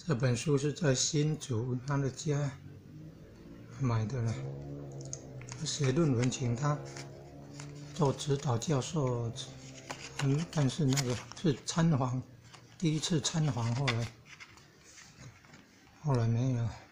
这本书是在新竹他的家买的了，写论文请他做指导教授，但是那个是参访，第一次参访，后来没有。